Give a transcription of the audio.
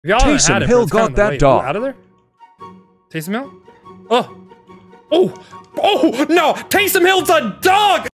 Taysom Hill got that dog. Out of there? Taysom Hill? Oh. Oh. Oh, no! Taysom Hill's a dog!